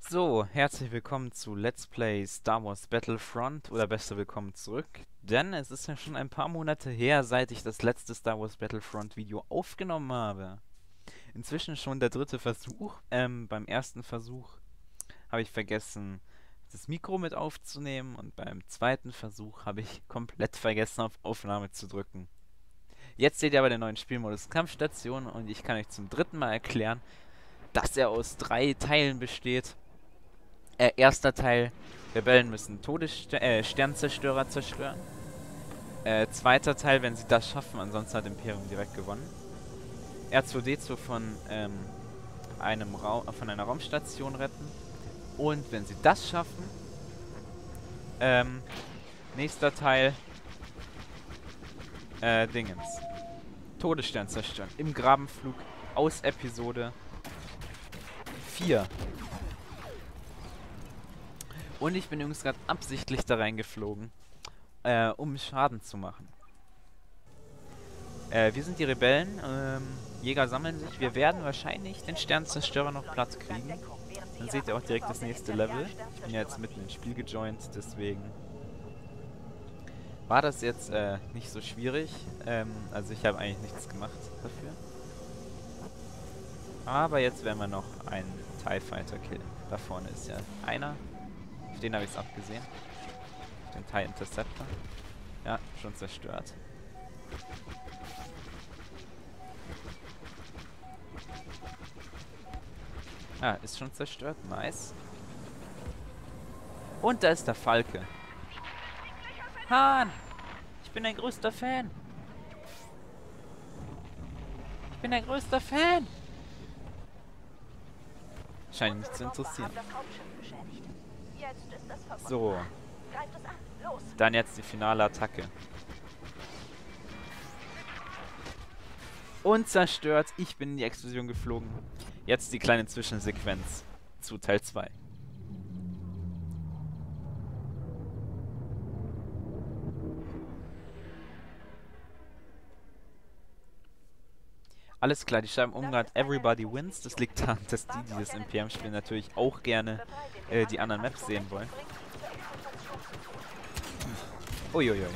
So, herzlich willkommen zu Let's Play Star Wars Battlefront oder besser willkommen zurück, denn es ist ja schon ein paar Monate her, seit ich das letzte Star Wars Battlefront Video aufgenommen habe. Inzwischen schon der dritte Versuch. Beim ersten Versuch habe ich vergessen, das Mikro mit aufzunehmen und beim zweiten Versuch habe ich komplett vergessen, auf Aufnahme zu drücken. Jetzt seht ihr aber den neuen Spielmodus Kampfstation und ich kann euch zum dritten Mal erklären, dass er aus 3 Teilen besteht. Erster Teil, Rebellen müssen Sternzerstörer zerstören. Zweiter Teil, wenn sie das schaffen, ansonsten hat Imperium direkt gewonnen. R2D2 von von einer Raumstation retten. Und wenn sie das schaffen, nächster Teil, Dingens. Todesstern zerstören. Im Grabenflug aus Episode 4. Und ich bin übrigens gerade absichtlich da reingeflogen, um Schaden zu machen. Wir sind die Rebellen. Jäger sammeln sich. Wir werden wahrscheinlich den Sternzerstörer noch platt kriegen. Dann seht ihr auch direkt das nächste Level. Ich bin ja jetzt mitten ins Spiel gejoint, deswegen war das jetzt nicht so schwierig. Also ich habe eigentlich nichts gemacht dafür. Aber jetzt werden wir noch einen TIE Fighter killen. Da vorne ist ja einer. Auf den habe ich es abgesehen. Den TIE Interceptor. Ja, schon zerstört. Ah, ist schon zerstört. Nice. Und da ist der Falke. Han! Ich bin dein größter Fan. Ich bin dein größter Fan. Scheint ihn nicht zu interessieren. So. Dann jetzt die finale Attacke. Und zerstört. Ich bin in die Explosion geflogen. Jetzt die kleine Zwischensequenz zu Teil 2. Alles klar, die schreiben gerade Everybody Wins. Das liegt daran, dass die dieses Imperium-Spiel natürlich auch gerne die anderen Maps sehen wollen. Uiuiui.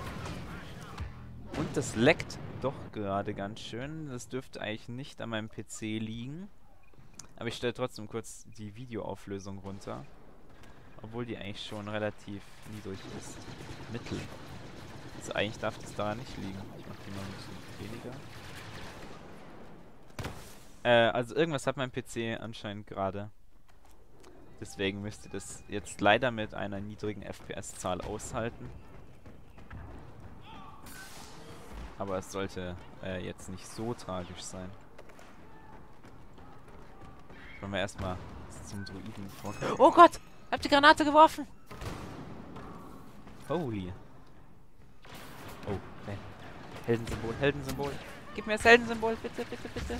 Und das leckt doch gerade ganz schön. Das dürfte eigentlich nicht an meinem PC liegen. Aber ich stelle trotzdem kurz die Videoauflösung runter. Obwohl die eigentlich schon relativ niedrig ist. Mittel. Also eigentlich darf das daran nicht liegen. Ich mache die mal ein bisschen weniger. Also irgendwas hat mein PC anscheinend gerade. Deswegen müsst ihr das jetzt leider mit einer niedrigen FPS-Zahl aushalten. Aber es sollte jetzt nicht so tragisch sein. Wollen wir erstmal zum Druiden vor. Oh Gott! Hab die Granate geworfen! Holy. Oh, okay. Heldensymbol, Heldensymbol. Gib mir das Heldensymbol, bitte, bitte, bitte.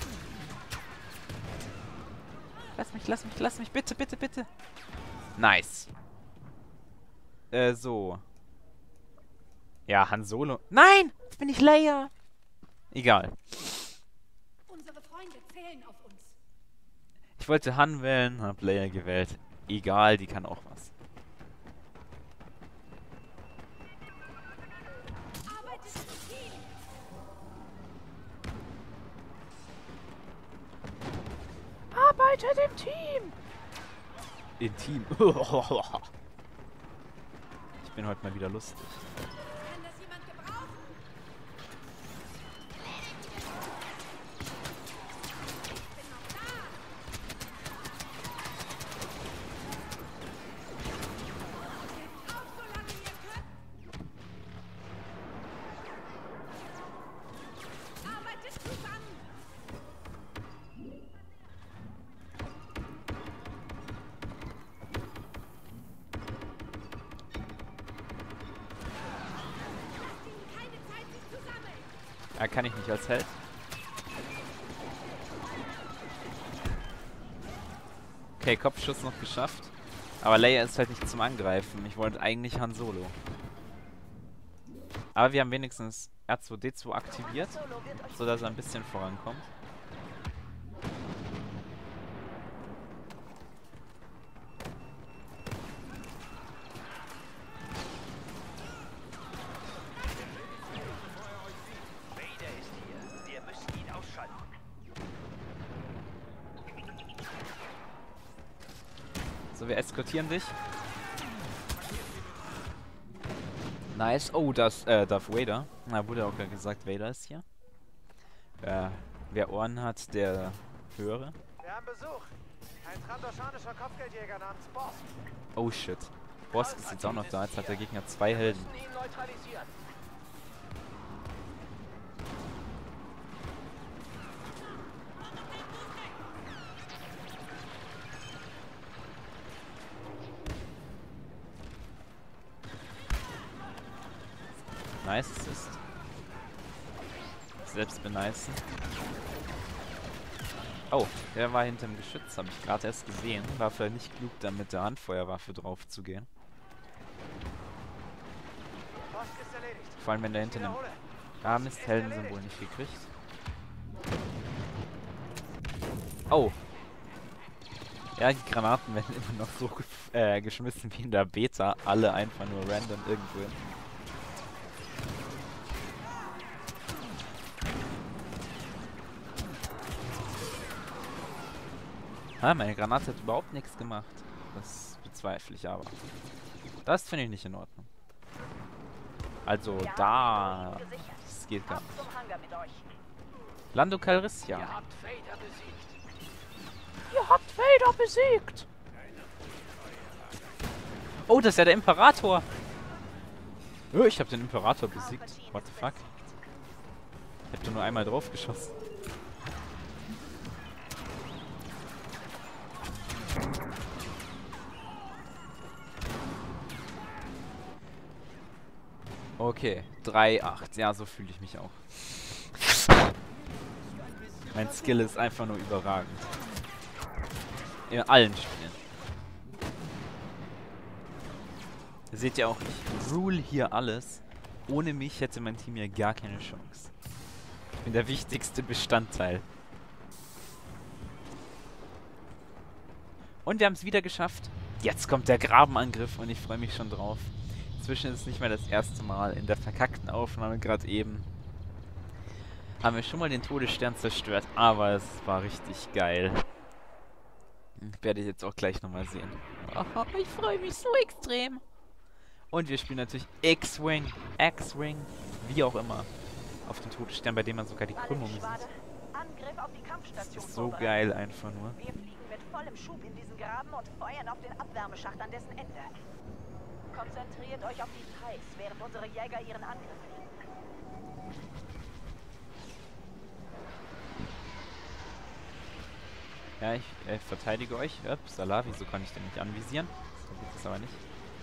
Lass mich, bitte, bitte, bitte. Nice. So. Ja, Han Solo. Nein! Jetzt bin ich Leia. Egal. Unsere Freunde zählen auf uns. Ich wollte Han wählen, hab Leia gewählt. Egal, die kann auch was. Arbeitet im Team. Arbeitet im Team! Im Team. Ich bin heute mal wieder lustig. Kann das jemand gebrauchen? Ich bin noch da. Gebt auf, solange ihr könnt. Arbeitet zusammen. Keine Zeit, sich zu sammeln. Kann ich nicht als Held. Okay, Kopfschuss noch geschafft. Aber Leia ist halt nicht zum Angreifen. Ich wollte eigentlich Han Solo. Aber wir haben wenigstens R2D2 aktiviert, sodass er ein bisschen vorankommt. So, wir eskortieren dich. Nice. Oh, das, Darth Vader. Na, wurde auch gesagt, Vader ist hier. Wer Ohren hat, der höre. Wir haben Besuch. Ein trandoshanischer Kopfgeldjäger namens Boss. Oh shit. Boss ist jetzt auch noch da. Jetzt hat der Gegner 2 Helden. Ihn neutralisieren. Nice ist. Selbst benicen. Oh, der war hinterm Geschütz, habe ich gerade erst gesehen. War vielleicht nicht klug, dann mit der Handfeuerwaffe drauf zu gehen. Boss ist erledigt. Vor allem, wenn der hinter einem... Ah, Mist, Heldensymbol nicht gekriegt. Oh. Ja, die Granaten werden immer noch so geschmissen wie in der Beta. Alle einfach nur random irgendwo hin. Ah, meine Granate hat überhaupt nichts gemacht. Das bezweifle ich aber. Das finde ich nicht in Ordnung. Also da... Das geht gar nicht. Lando Calrissian. Ihr habt Vader besiegt. Ihr habt Vader besiegt! Oh, das ist ja der Imperator! Oh, ich habe den Imperator besiegt. What the fuck? Ich hab doch nur einmal drauf geschossen. Okay, 3-8. Ja, so fühle ich mich auch. Mein Skill ist einfach nur überragend. In allen Spielen. Seht ihr auch, ich rule hier alles. Ohne mich hätte mein Team ja gar keine Chance. Ich bin der wichtigste Bestandteil. Und wir haben es wieder geschafft. Jetzt kommt der Grabenangriff und ich freue mich schon drauf. Inzwischen ist es nicht mehr das erste Mal. In der verkackten Aufnahme gerade eben haben wir schon mal den Todesstern zerstört, aber es war richtig geil. Werde ich jetzt auch gleich nochmal sehen. Oh, ich freue mich so extrem. Und wir spielen natürlich X-Wing, X-Wing, wie auch immer, auf den Todesstern, bei dem man sogar die Krümmung sieht. Das ist so geil einfach nur. Wir fliegen mit vollem Schub in diesen Graben und feuern auf den Abwärmeschacht an dessen Ende. Konzentriert euch auf die Thais, während unsere Jäger ihren Angriff fliegen. Ja, ich verteidige euch. Upsala, wieso kann ich den nicht anvisieren? So geht es aber nicht.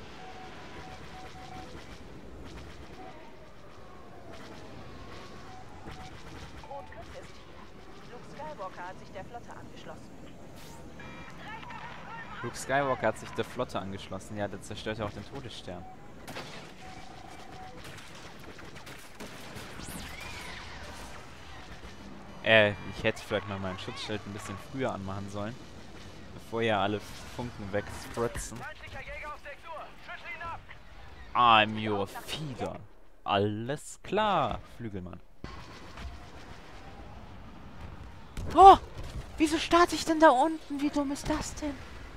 Rot-Griff ist hier. Luke Skywalker hat sich der Flotte angeschlossen. Luke Skywalker hat sich der Flotte angeschlossen. Ja, der zerstört ja auch den Todesstern. Ich hätte vielleicht mal mein Schutzschild ein bisschen früher anmachen sollen. Bevor ja alle Funken wegspritzen. I'm your feeder. Alles klar, Flügelmann. Oh! Wieso starte ich denn da unten? Wie dumm ist das denn?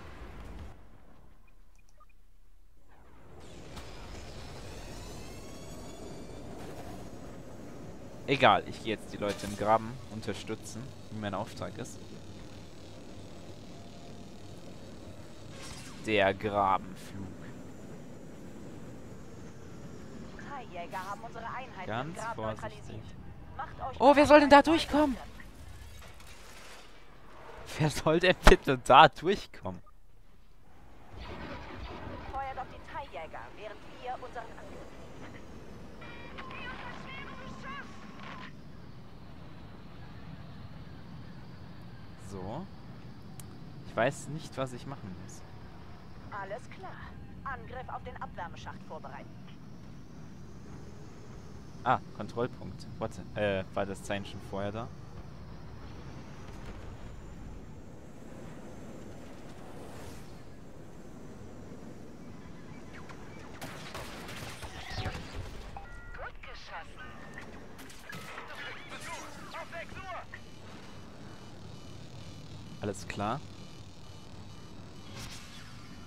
Egal, ich gehe jetzt die Leute im Graben unterstützen, wie mein Auftrag ist. Der Grabenflug. Thai-Jäger haben unsere Einheiten Ganz im Grab vorsichtig. neutralisiert. Macht euch Oh, wer soll denn da durchkommen? Wer soll denn bitte da durchkommen? Feuert auf die Thai-Jäger, während wir unseren Angriff. So. Ich weiß nicht, was ich machen muss. Alles klar. Angriff auf den Abwärmeschacht vorbereiten. Ah, Kontrollpunkt. Warte, war das Zeichen schon vorher da? Gut geschossen. Alles klar.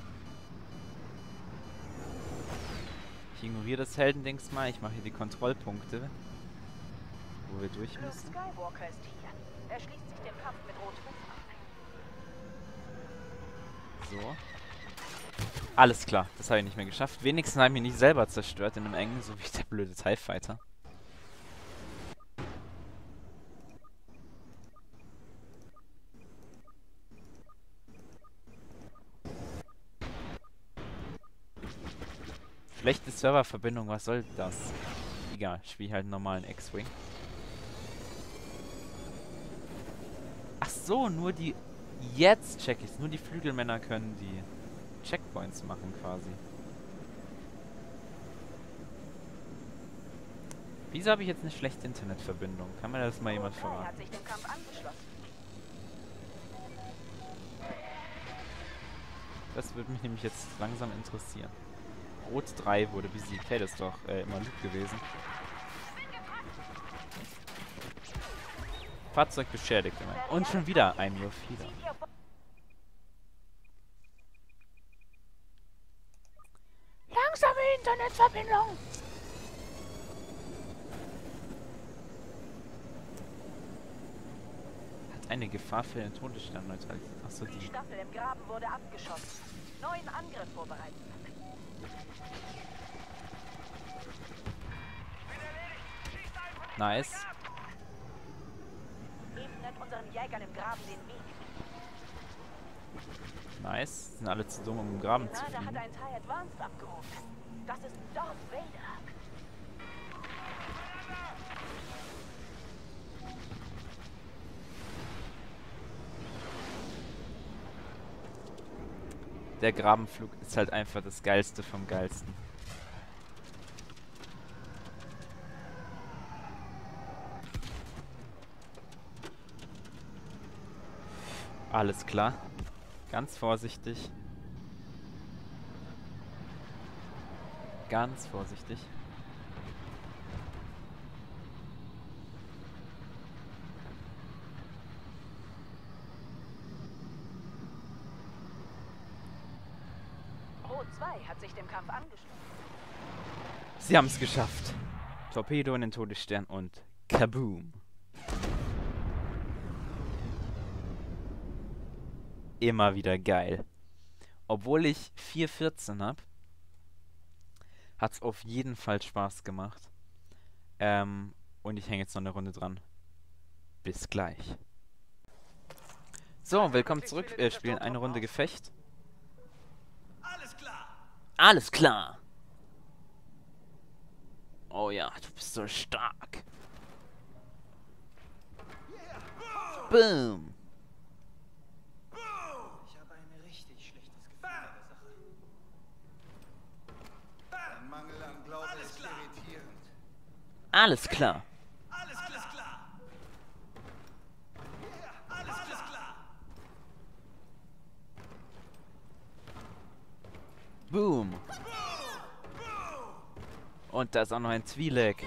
ignoriere das Heldendings mal. Ich mache hier die Kontrollpunkte, wo wir durch Luke müssen. Skywalker ist hier. Er schließt sich dem Kampf mit Rot 5 an. So. Alles klar, das habe ich nicht mehr geschafft. Wenigstens habe ich mich nicht selber zerstört in einem engen, so wie der blöde TIE Fighter. Schlechte Serververbindung, was soll das? Egal, ich spiele halt einen normalen X-Wing. Ach so, nur die... Jetzt check ich's. Nur die Flügelmänner können die Checkpoints machen quasi. Wieso habe ich jetzt eine schlechte Internetverbindung? Kann mir das mal jemand Rot 3 verraten? hat sich dem Kampf angeschlossen. Das würde mich nämlich jetzt langsam interessieren. Rot 3 wurde besiegt. Hey, das ist doch immer Luke gewesen. Fahrzeug beschädigt immer. Und schon wieder ein Your Feeder. Zieht ihr Bo- Langsame Internetverbindung! Hat eine Gefahr für den Todesstern neutralisiert. Achso, Die die. Staffel im Graben wurde abgeschossen. Neuen Angriff vorbereiten. Nice. Ebnet unseren Jägern im Graben den Weg. Nice. Sind alle zu dumm, um im Graben zu Gerade hat fliegen. ein TIE Advanced abgehoben. Das ist Darth Vader. Der Grabenflug ist halt einfach das Geilste vom Geilsten. Alles klar. Ganz vorsichtig. Ganz vorsichtig. Rot 2 hat sich dem Kampf angeschlossen. Sie haben es geschafft. Torpedo in den Todesstern und Kaboom. Immer wieder geil. Obwohl ich 4:14 habe, hat es auf jeden Fall Spaß gemacht. Und ich hänge jetzt noch eine Runde dran. Bis gleich. So, willkommen zurück. Wir spielen eine Runde Gefecht. Alles klar! Alles klar. Oh ja, du bist so stark. Boom. Ich habe ein richtig schlechtes Gefühl bei der Sache. Ein Mangel an Glauben ist irritierend. Alles klar. Alles klar! Alles klar! Boom. Und da ist auch noch ein Twi'lek.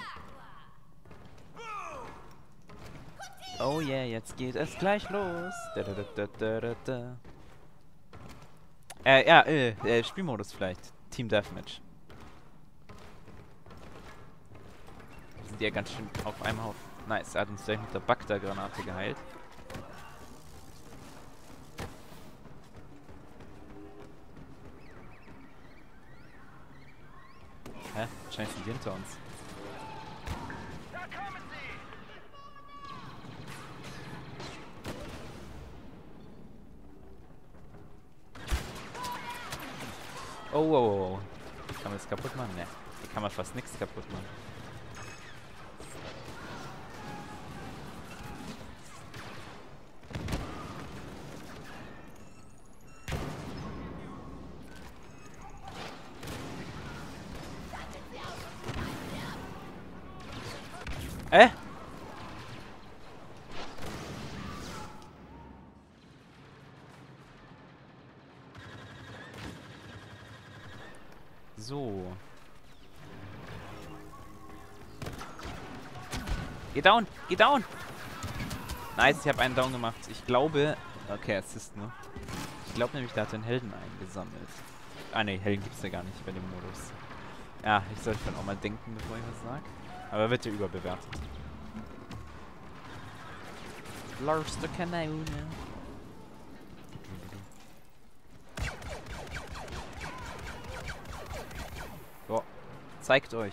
Oh yeah, jetzt geht es gleich los. Da, da, da, da, da, da. Spielmodus vielleicht. Team Deathmatch. Wir sind ja ganz schön auf einem Haufen. Nice, er hat uns gleich mit der Bagda-Granate geheilt. Hä? Wahrscheinlich sind die hinter uns. Da kommen sie! Oh, oh, oh. Kann man das kaputt machen? Ne. Hier kann man fast nichts kaputt machen. So. Geh down! Geh down! Nice, ich habe einen down gemacht. Ich glaube... Okay, Assist nur. Ich glaube nämlich, da hat er einen Helden eingesammelt. Ah ne, Helden gibt's ja gar nicht bei dem Modus. Ja, ich sollte dann auch mal denken, bevor ich was sage. Aber wird ja überbewertet. Lars der Kanone. So, zeigt euch.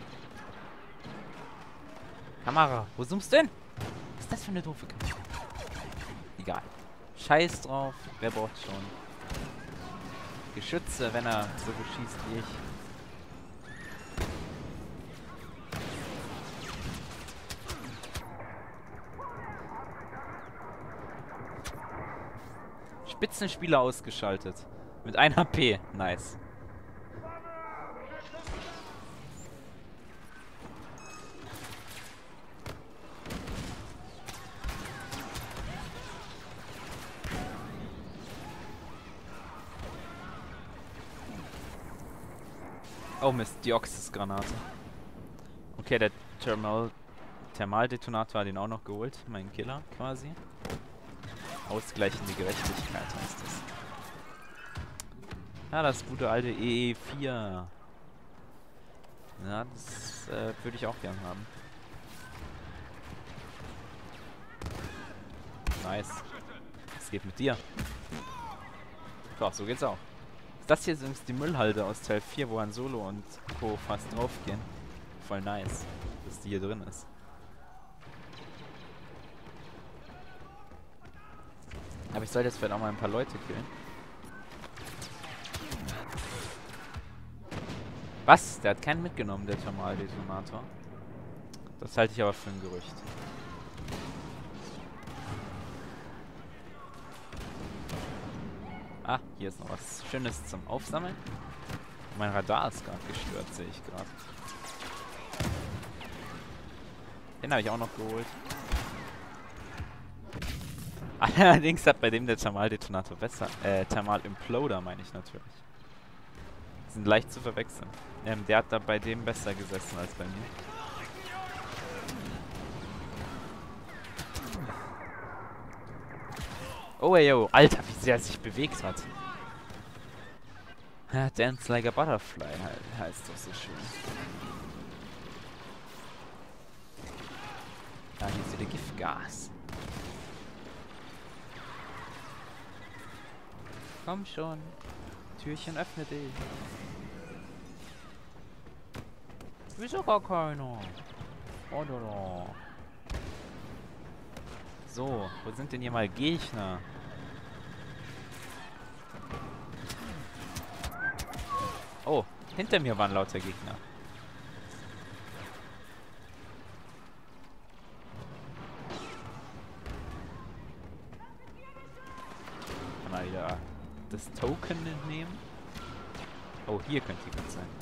Kamera, wo zoomst du denn? Was ist das für eine doofe Kamera? Egal. Scheiß drauf, wer braucht schon Geschütze, wenn er so gut schießt wie ich. Spitzenspieler ausgeschaltet. Mit 1 HP. Nice. Oh Mist, die Oxys-Granate. Okay, der Thermaldetonator hat ihn auch noch geholt. Mein Killer quasi. Ausgleichende Gerechtigkeit heißt es. Ja, das gute alte EE4. Ja, das würde ich auch gern haben. Nice. Was geht mit dir? Doch, so geht's auch. Das hier ist übrigens die Müllhalde aus Teil 4, wo Han Solo und Co. fast draufgehen. Voll nice, dass die hier drin ist. Aber ich sollte jetzt vielleicht auch mal ein paar Leute killen. Was? Der hat keinen mitgenommen, der Thermaldetonator. Das halte ich aber für ein Gerücht. Ah, hier ist noch was Schönes zum Aufsammeln. Mein Radar ist gerade gestört, sehe ich gerade. Den habe ich auch noch geholt. Allerdings hat bei dem der Thermaldetonator besser. Thermal-Imploder meine ich natürlich. Die sind leicht zu verwechseln. Der hat da bei dem besser gesessen als bei mir. Oh ey, yo, Alter, wie sehr er sich bewegt hat. Ja, Dance like a Butterfly heißt doch so schön. Ah, hier ist wieder Giftgas. Komm schon. Türchen, öffne dich. Wieso gar keiner? Oh, da. So, wo sind denn hier mal Gegner? Oh, hinter mir waren lauter Gegner. Kann man wieder das Token entnehmen? Oh, hier könnte jemand sein.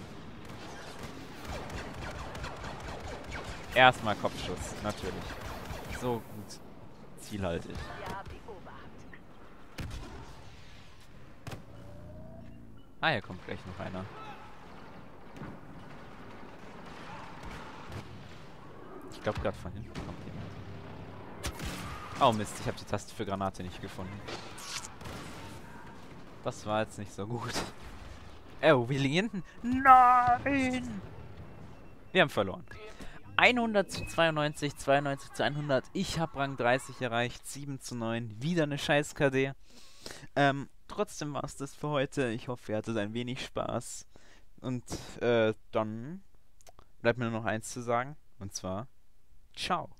Erstmal Kopfschuss, natürlich. So gut. Zielhaltig. Ja, wie Oberhand. Ah, hier kommt gleich noch einer. Ich glaube, gerade von hinten kommt jemand. Oh Mist, ich habe die Taste für Granate nicht gefunden. Das war jetzt nicht so gut. Oh, wir liegen hinten. Nein! Wir haben verloren. 100 zu 92, 92 zu 100. Ich habe Rang 30 erreicht, 7 zu 9. Wieder eine scheiß KD. Trotzdem war es das für heute. Ich hoffe, ihr hattet ein wenig Spaß. Und dann bleibt mir nur noch eins zu sagen. Und zwar, ciao.